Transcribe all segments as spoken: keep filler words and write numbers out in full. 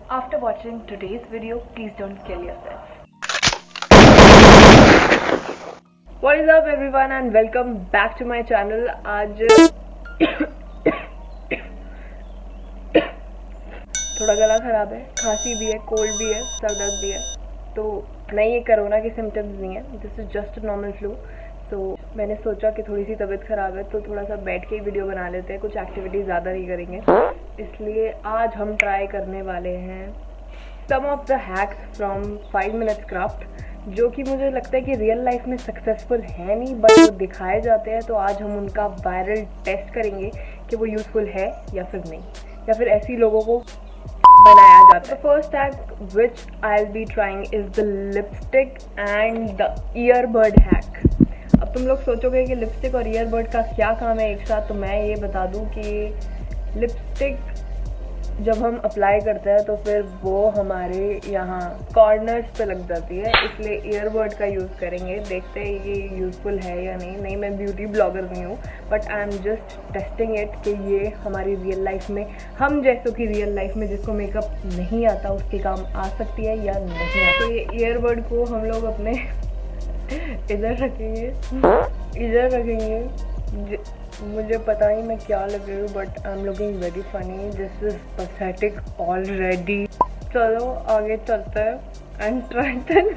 After watching today's video, please don't kill yourself. What is up everyone and welcome back to my channel. आज थोड़ा गला खराब है, खांसी भी है, कोल्ड भी है, सर दर्द भी है। तो नहीं, ये कोरोना के सिम्टम्स नहीं है, this is just normal flu. तो मैंने सोचा कि थोड़ी सी तबीयत ख़राब है तो थोड़ा सा बैठ के ही वीडियो बना लेते हैं, कुछ एक्टिविटी ज़्यादा नहीं करेंगे। इसलिए आज हम ट्राई करने वाले हैं some of the hacks from five minutes craft, जो कि मुझे लगता है कि रियल लाइफ में सक्सेसफुल है नहीं, बट वो दिखाए जाते हैं। तो आज हम उनका वायरल टेस्ट करेंगे कि वो यूज़फुल है या फिर नहीं, या फिर ऐसी लोगों को बनाया जाता है। First hack which I will be trying is the lipstick and the earbud hack. अब तुम लोग सोचोगे कि लिपस्टिक और ईयरबड का क्या काम है एक साथ, तो मैं ये बता दूं कि लिपस्टिक जब हम अप्लाई करते हैं तो फिर वो हमारे यहाँ कॉर्नर्स पे लग जाती है, इसलिए ईयरबड का यूज़ करेंगे। देखते हैं ये यूज़फुल है या नहीं। नहीं, मैं ब्यूटी ब्लॉगर नहीं हूँ, but I am just testing it कि ये हमारी रियल लाइफ में, हम जैसों की रियल लाइफ में जिसको मेकअप नहीं आता उसके काम आ सकती है या नहीं आता। तो ये ईयरबड को हम लोग अपने इधर रखेंगे, इधर रखेंगे। मुझे पता ही मैं क्या लग रही हूँ, but I am looking very funny. This is pathetic already. चलो आगे चलते हैं and try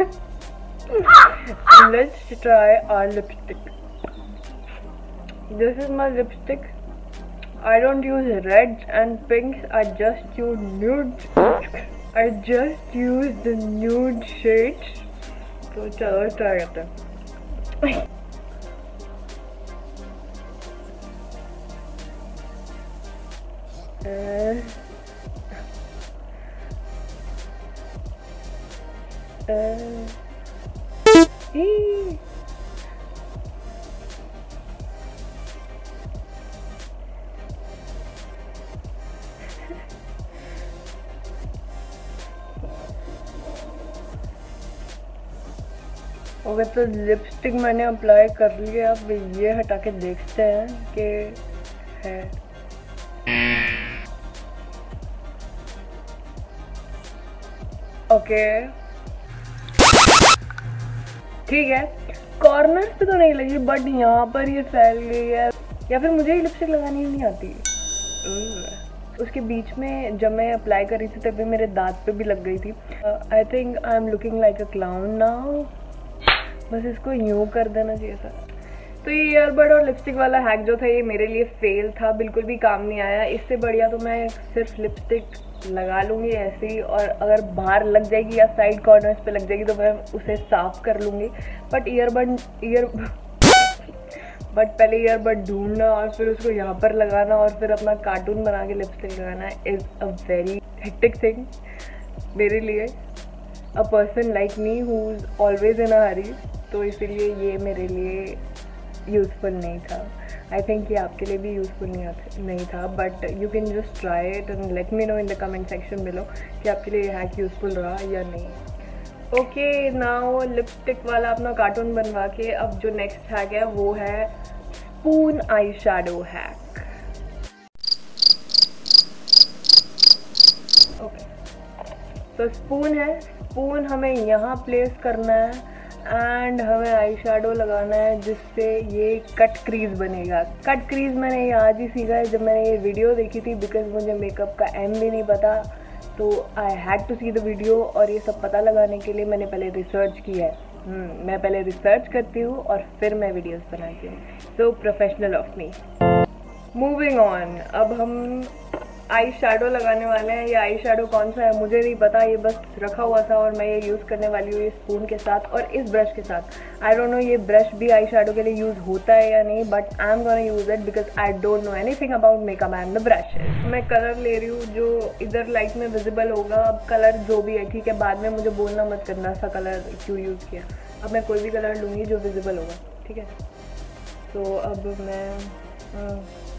let's try our lipstick. This is my lipstick. I don't use red and pink, I just use nude I just use the nude shades. तो चलो try करते हैं। Uh, uh, hey. Okay, तो lipstick मैंने apply कर लिया। अब ये हटा के देखते हैं कि है। ओके ठीक है, कॉर्नर्स पे तो नहीं लगी, बट यहाँ पर ये फैल गई है, या फिर मुझे ही लिपस्टिक लगानी नहीं आती। उसके बीच में जब मैं अप्लाई कर रही थी तभी मेरे दांत पे भी लग गई थी। I think I am looking like a clown now. बस इसको यूँ कर देना चाहिए था। तो ये ईयरबड और लिपस्टिक वाला हैक जो था ये मेरे लिए फेल था, बिल्कुल भी काम नहीं आया। इससे बढ़िया तो मैं सिर्फ लिपस्टिक लगा लूँगी ऐसे ही, और अगर बाहर लग जाएगी या साइड कॉर्नर्स पे लग जाएगी तो मैं उसे साफ कर लूँगी। बट ईयरबड ईयर बट पहले ईयरबड ढूंढना और फिर उसको यहाँ पर लगाना और फिर अपना कार्टून बना के लिपस्टिक लगाना is a very hectic thing मेरे लिए, a person like me who is always in a hurry. तो इसीलिए ये मेरे लिए यूज़फुल नहीं था। आई थिंक ये आपके लिए भी यूज़फुल नहीं नहीं था, but you can just try it and let me know in the comment section below कि आपके लिए ये हैक यूज़फुल रहा या नहीं। ओके, नाउ लिपस्टिक वाला अपना कार्टून बनवा के अब जो नेक्स्ट हैक है वो है spoon eye shadow hack. Okay, तो स्पून है, स्पून हमें यहाँ प्लेस करना है एंड हमें आई शैडो लगाना है जिससे ये कट क्रीज बनेगा। कट क्रीज मैंने ये आज ही सीखा है जब मैंने ये वीडियो देखी थी, बिकॉज मुझे मेकअप का एम भी नहीं पता, तो I had to see the video. और ये सब पता लगाने के लिए मैंने पहले रिसर्च की है। hmm, मैं पहले रिसर्च करती हूँ और फिर मैं वीडियोस बनाती हूँ। So professional of me. Moving on, अब हम आई शैडो लगाने वाले हैं। ये आई शैडो कौन सा है मुझे नहीं पता, ये बस रखा हुआ था और मैं ये यूज़ करने वाली हूँ ये स्पून के साथ और इस ब्रश के साथ। आई डोंट नो ये ब्रश भी आई शैडो के लिए यूज़ होता है या नहीं, but I am gonna use it because I don't know anything about makeup and the brush. मैं कलर ले रही हूँ जो इधर लाइट में विजिबल होगा। अब कलर जो भी है ठीक है, बाद में मुझे बोलना मत करना सा कलर क्यों यूज़ किया। अब मैं कोई भी कलर लूँगी जो विजिबल होगा, ठीक है। तो अब मैं आ,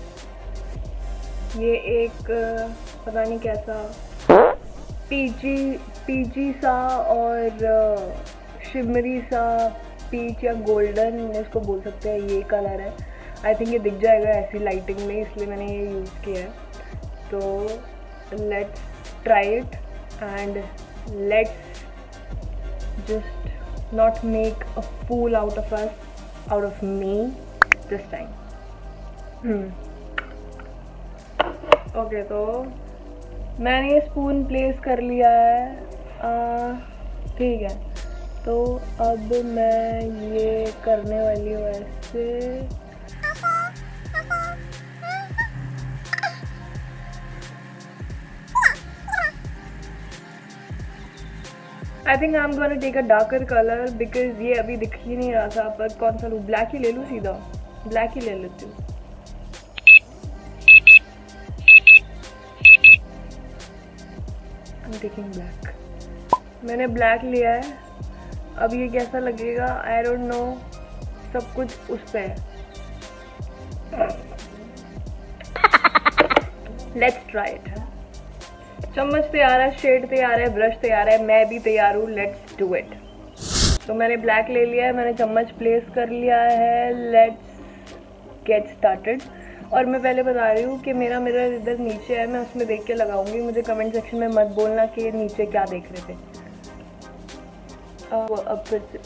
ये एक पता नहीं कैसा पीची पीची सा और शिमरी सा पीच या गोल्डन इसको बोल सकते हैं, ये कलर है। आई थिंक ये दिख जाएगा ऐसी लाइटिंग में, इसलिए मैंने ये यूज़ किया है। तो let's try it and let's just not make a fool out of us, out of me this time. hmm. Okay okay, तो मैंने ये स्पून प्लेस कर लिया है, ठीक है। तो अब मैं ये करने वाली हूँ ऐसे। I think I am gonna take a darker colour because ये अभी दिख ही नहीं रहा था, पर कौन सा लूँ? ब्लैक ही ले लूँ, सीधा ब्लैक ही ले लेती हूँ। I am taking black. मैंने ब्लैक लिया है, अब ये कैसा लगेगा आई डोंट नो, सब कुछ उस पे है। Let's try it. चम्मच तैयार है, शेड तैयार है, ब्रश तैयार है, मैं भी तैयार हूँ, लेट्स डू इट। तो मैंने ब्लैक ले लिया है, मैंने चम्मच प्लेस कर लिया है, लेट्स गेट स्टार्टेड। और मैं पहले बता रही हूँ कि मेरा मिरर इधर नीचे है, मैं उसमें देख के लगाऊंगी। मुझे कमेंट सेक्शन में मत बोलना कि नीचे क्या देख रहे थे। अब अब फिर से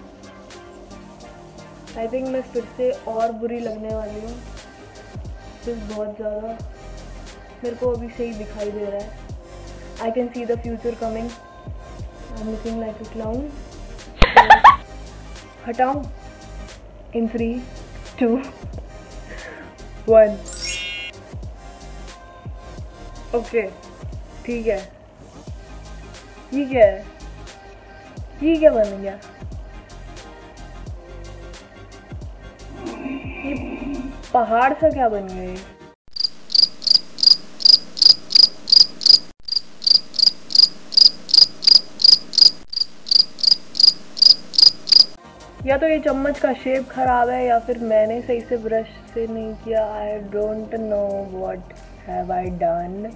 आई थिंक मैं फिर से और बुरी लगने वाली हूँ, फिर बहुत ज़्यादा। मेरे को अभी सही दिखाई दे रहा है, I can see the future coming. I'm looking like a clown. हटाऊं? In three, two, one. Okay, ठीक है। ये क्या है? ये क्या बन गया? ये पहाड़ सा क्या बन गया ये? या तो ये चम्मच का शेप खराब है या फिर मैंने सही से ब्रश से नहीं किया। I don't know what have I done.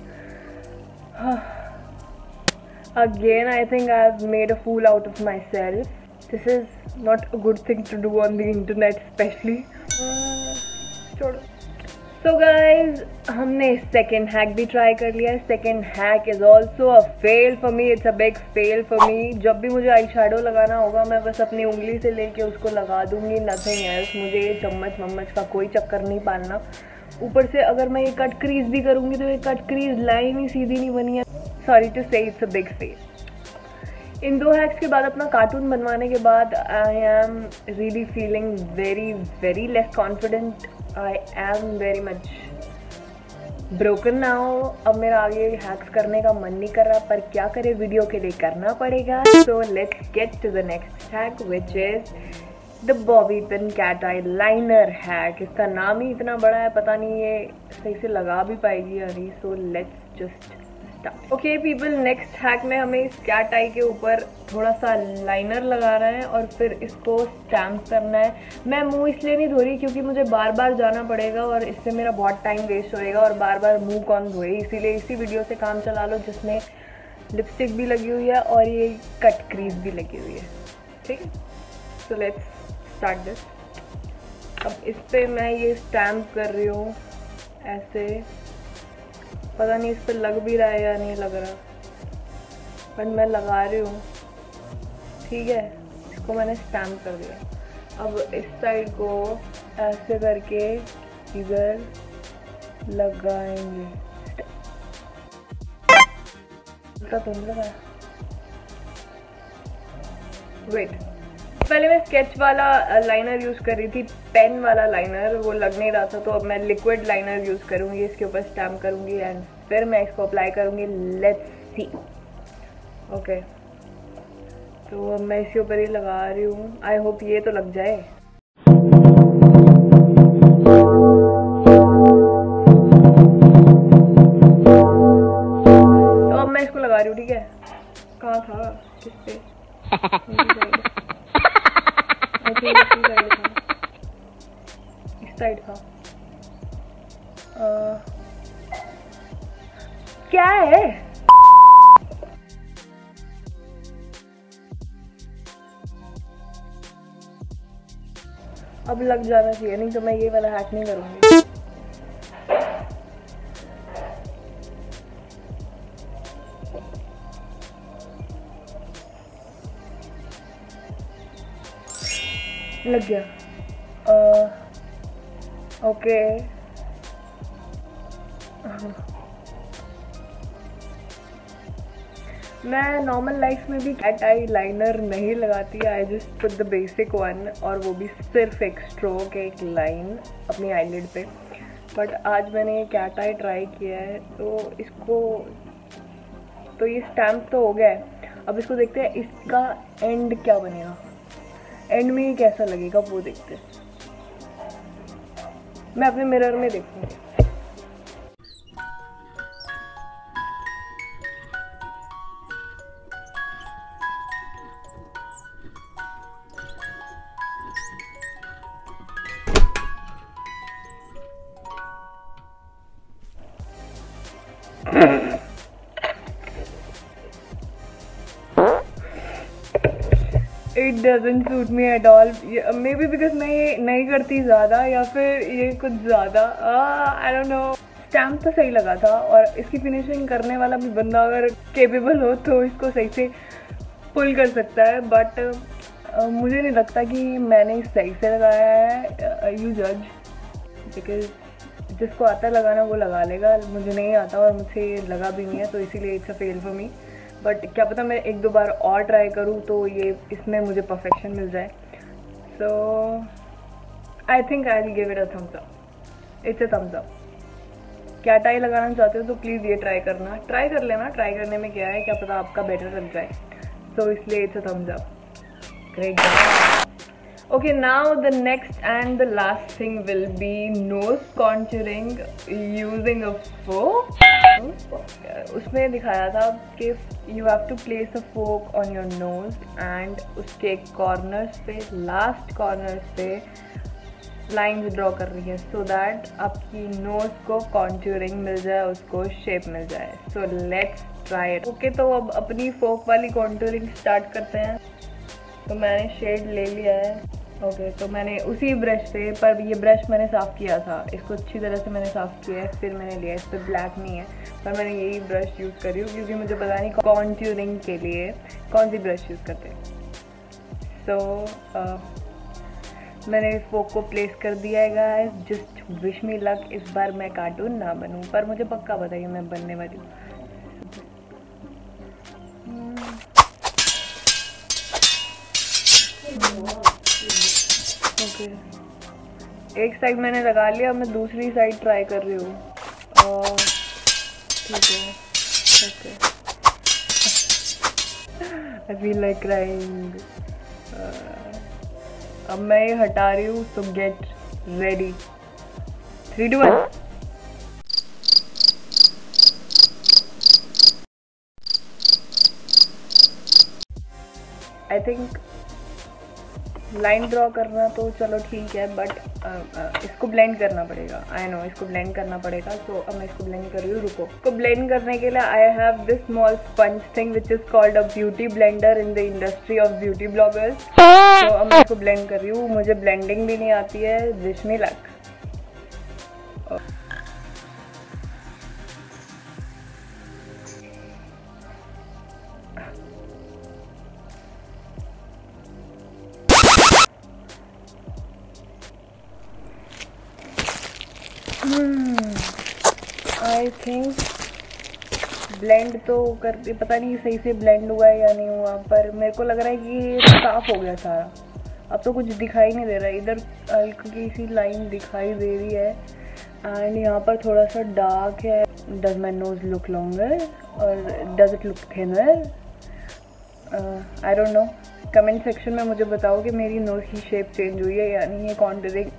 Again I think I have made a fool out of myself. This is not a good thing to do on the internet specially. छोड़ो। So guys, हमने second hack भी try कर लिया है। Second hack is also a fail for me, it's a big fail for me. जब भी मुझे eye shadow लगाना होगा मैं बस अपनी उंगली से लेके उसको लगा दूंगी, नथिंग एल्स। मुझे ये चम्मच मम्मच का कोई चक्कर नहीं पालना। ऊपर से अगर मैं ये कट क्रीज भी करूंगी तो ये कट क्रीज लाइन ही सीधी नहीं बनी है। Sorry to say, it's a big fail. इन दो हैक्स के बाद, अपना कार्टून बनवाने के बाद, I am really feeling very very less confident. I am very much broken now. अब मेरा आगे हैक्स करने का मन नहीं कर रहा, पर क्या करे, वीडियो के लिए करना पड़ेगा। So let's get to the next hack which is the bobby pin cat eye liner hack. इसका नाम ही इतना बड़ा है, पता नहीं ये सही से लगा भी पाएगी या नहीं। So let's just okay people, next hack में हमें इस कैट आई के ऊपर थोड़ा सा लाइनर लगाना है और फिर इसको स्टैम्प करना है। मैं मुंह इसलिए नहीं धो रही क्योंकि मुझे बार बार जाना पड़ेगा और इससे मेरा बहुत टाइम वेस्ट होएगा, और बार बार मुंह कौन धोए, इसीलिए इसी वीडियो से काम चला लो जिसमें लिपस्टिक भी लगी हुई है और ये कट क्रीज भी लगी हुई है। ठीक है, सो लेट्स स्टार्ट दिस। अब इस पर मैं ये स्टैम्प कर रही हूँ ऐसे। पता नहीं इस पर लग भी रहा है या नहीं लग रहा, बट मैं लगा रही हूँ। ठीक है, इसको मैंने स्टैम्प कर दिया। अब इस साइड को ऐसे करके इधर लगाएंगे। तुम लगाया? वेट, पहले मैं स्केच वाला लाइनर यूज़ कर रही थी, पेन वाला लाइनर, वो लग नहीं रहा था, तो अब मैं लिक्विड लाइनर यूज़ करूँगी। इसके ऊपर स्टैम्प करूँगी एंड फिर मैं इसको अप्लाई करूँगी। Let's see. ओके, तो अब मैं इसके ऊपर ही लगा रही हूँ। आई होप ये तो लग जाए। तो अब मैं इसको लगा रही हूँ। ठीक है, कहाँ था, किस पे? इस साइड था। आ, क्या है? अब लग जाना चाहिए, नहीं तो मैं ये वाला हैक नहीं करूंगी। लग गया। ओके मैं नॉर्मल लाइफ में भी कैट आई लाइनर नहीं लगाती, I just put the basic one, और वो भी सिर्फ एक स्ट्रोक, एक लाइन अपनी आईलिड पे। बट आज मैंने ये कैट आई ट्राई किया है, तो इसको तो ये स्टैम्प तो हो गया है। अब इसको देखते हैं इसका एंड क्या बनेगा, एंड में ये कैसा लगेगा वो देखते हैं। मैं अपने मिरर में देखूंगी। It doesn't suit me at all. Maybe because मैं ये नहीं करती ज़्यादा, या फिर ये कुछ ज़्यादा आई डोंट नो। स्टैम्प तो सही लगा था, और इसकी फिनिशिंग करने वाला भी बंदा अगर केपेबल हो तो इसको सही से पुल कर सकता है। बट uh, मुझे नहीं लगता कि मैंने सही से लगाया है। यू जज, बिकॉज जिसको आता है लगाना वो लगा लेगा, मुझे नहीं आता और मुझसे लगा भी नहीं है, तो इसीलिए it's a fail for me. But क्या पता मैं एक दो बार और ट्राई करूँ तो ये इसमें मुझे परफेक्शन मिल जाए। So I think I will give it a thumbs up. It's a thumbs up. क्या टाई लगाना चाहते हो तो प्लीज़ ये ट्राई करना, ट्राई कर लेना। ट्राई करने में क्या है, क्या पता आपका बेटर लग जाए। सो so, इसलिए it's a thumbs up. Great. Okay, now the next and the last thing will be nose contouring using a fork. उसमें दिखाया था कि you have to place a fork on your nose and उसके corners पे, last corners पे lines draw कर रही है, so that आपकी nose को contouring मिल जाए, उसको shape मिल जाए। So let's try it. Okay, तो अब अपनी fork वाली contouring start करते हैं। तो मैंने शेड ले लिया है। ओके okay, तो मैंने उसी ब्रश से, पर ये ब्रश मैंने साफ़ किया था, इसको अच्छी तरह से मैंने साफ़ किया है, फिर मैंने लिया। इस पर ब्लैक नहीं है, पर मैंने यही ब्रश यूज़ करी हूँ क्योंकि मुझे पता नहीं कॉन्ट्यूरिंग के लिए कौन सी ब्रश यूज़ करते हैं। सो so, uh, मैंने इस फोक को प्लेस कर दिया है guys. Just wish me luck, इस बार मैं कार्टून ना बनूँ, पर मुझे पक्का पता है मैं बनने वाली हूँ। Okay okay. एक साइड मैंने लगा लिया, मैं दूसरी साइड ट्राई कर रही हूँ। ठीक है, okay. I feel like crying. अब मैं ये हटा रही हूँ, तो get ready. Three two one. I think line draw करना तो चलो ठीक है, बट इसको ब्लेंड करना पड़ेगा। आई नो इसको ब्लेंड करना पड़ेगा। सो so, अब मैं इसको ब्लेंड कर रही हूँ। रुको, इसको ब्लेंड करने के लिए I have this small sponge thing which is called a beauty blender in the industry of beauty bloggers. तो अब मैं इसको ब्लेंड कर रही हूँ। मुझे ब्लेंडिंग भी नहीं आती है। Wish me luck. I think blend तो करते, पता नहीं सही से ब्लेंड हुआ है या नहीं हुआ, पर मेरे को लग रहा है कि ये साफ हो गया सारा। अब तो कुछ दिखाई नहीं दे रहा है। इधर हल्की सी लाइन दिखाई दे रही है, एंड यहाँ पर थोड़ा सा डार्क है। Does my nose look longer और does it look thinner? I don't know. Comment section में मुझे बताओ कि मेरी नोज की शेप चेंज हुई है या नहीं। ये contouring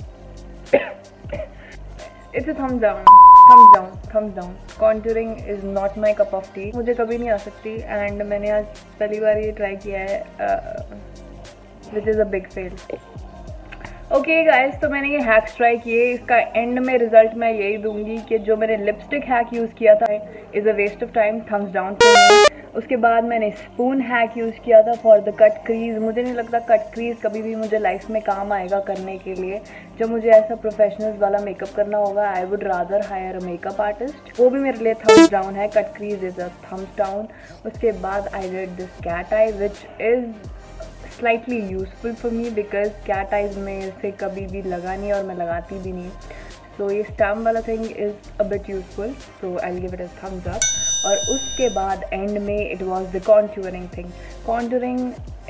it's a thumbs down, thumbs down, thumbs down. Contouring is not my cup of tea. मुझे कभी नहीं आ सकती, एंड मैंने आज पहली बार ये ट्राई किया है, which is a big fail. Okay guys, तो मैंने ये हैक्स ट्राई किए। इसका एंड में रिजल्ट मैं यही दूंगी कि जो मैंने लिपस्टिक हैक यूज़ किया था is a waste of time, thumbs down for me. उसके बाद मैंने स्पून हैक यूज़ किया था फॉर द कट क्रीज। मुझे नहीं लगता कट क्रीज कभी भी मुझे लाइफ में काम आएगा करने के लिए। जब मुझे ऐसा प्रोफेशनल्स वाला मेकअप करना होगा, I would rather hire a makeup artist. वो भी मेरे लिए थम्स डाउन है। Cut crease is a thumbs down. उसके बाद I did this cat eye which is slightly useful for me because cat eyes में से कभी भी लगा नहीं और मैं लगाती भी नहीं। सो ये स्टैम्प वाला thing is a bit useful, so I will give it a thumbs up. और उसके बाद एंड में it was the contouring thing. Contouring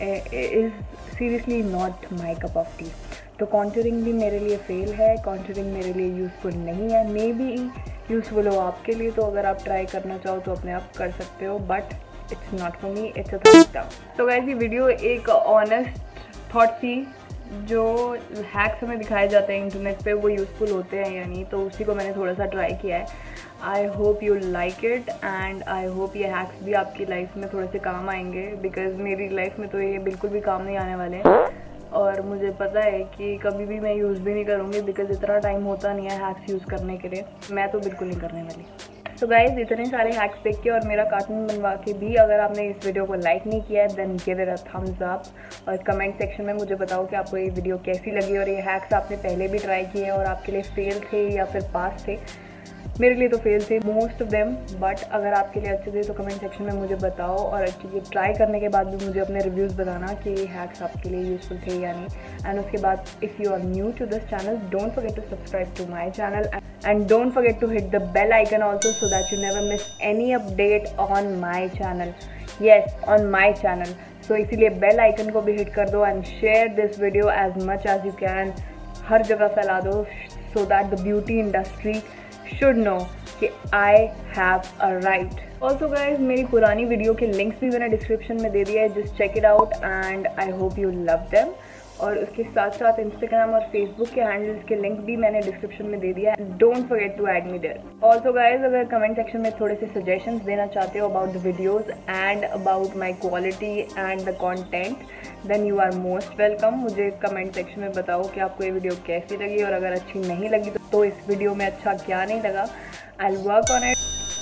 is seriously not my cup of tea. तो कॉन्टूरिंग भी मेरे लिए फेल है, कॉन्टूरिंग मेरे लिए यूज़फुल नहीं है। मे बी यूज़फुल हो आपके लिए, तो अगर आप ट्राई करना चाहो तो अपने आप कर सकते हो, but it's not for me, it's a thumbs down. तो गाइस ये वीडियो एक ऑनेस्ट थॉट थी, जो हैक्स हमें दिखाए जाते हैं इंटरनेट पे वो यूज़फुल होते हैं या नहीं, तो उसी को मैंने थोड़ा सा ट्राई किया है। I hope you like it and I hope ये हैक्स भी आपकी लाइफ में थोड़े से काम आएंगे, बिकॉज मेरी लाइफ में तो ये बिल्कुल भी काम नहीं आने वाले हैं और मुझे पता है कि कभी भी मैं यूज़ भी नहीं करूँगी, बिकॉज इतना टाइम होता नहीं है हैक्स यूज़ करने के लिए। मैं तो बिल्कुल नहीं करने वाली। तो गाइज इतने सारे हैक्स देख के और मेरा कार्टून बनवा के भी अगर आपने इस वीडियो को लाइक नहीं किया है then give it a thumbs up और कमेंट सेक्शन में मुझे बताओ कि आपको ये वीडियो कैसी लगी और ये हैक्स आपने पहले भी ट्राई किए हैं और आपके लिए फेल थे या फिर पास थे। मेरे लिए तो फेल थे मोस्ट ऑफ देम, बट अगर आपके लिए अच्छे थे तो कमेंट सेक्शन में मुझे बताओ और ये ट्राई करने के बाद भी मुझे अपने रिव्यूज़ बताना कि ये हैक्स आपके लिए यूजफुल थे या नहीं। एंड उसके बाद if you are new to this channel don't forget to subscribe to my channel and don't forget to hit the bell icon also so that you never miss any update on my channel. Yes, on my channel. So इसीलिए bell icon को भी hit कर दो and share this video as much as you can. हर जगह फैला दो so that the beauty industry should no कि I have a right. Also guys मेरी पुरानी वीडियो के लिंक्स भी मैंने डिस्क्रिप्शन में दे दिया है, just check it out and I hope you love them. और उसके साथ साथ इंस्टाग्राम और फेसबुक के हैंडल्स के लिंक भी मैंने डिस्क्रिप्शन में दे दिया है, don't forget to add me there. Also guys अगर कमेंट सेक्शन में थोड़े से सजेशंस देना चाहते हो about the videos and about my quality and the content then you are most welcome. मुझे कमेंट सेक्शन में बताओ कि आपको ये वीडियो कैसी लगी और अगर अच्छी नहीं लगी तो, तो इस वीडियो में अच्छा क्या नहीं लगा। I will work on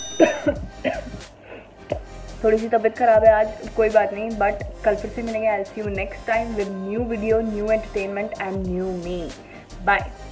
it. थोड़ी सी तबीयत खराब है आज, कोई बात नहीं, बट कल फिर से मिलेंगे। I will see you next time with new video, new entertainment and new me. Bye.